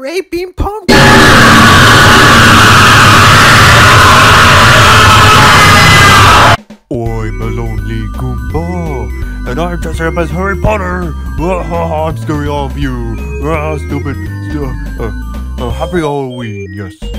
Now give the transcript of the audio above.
raping pumpkin. I'm a lonely Goomba, and I'm dressed up as Harry Potter. I'm scaring all of you. Stupid. Happy Halloween, yes.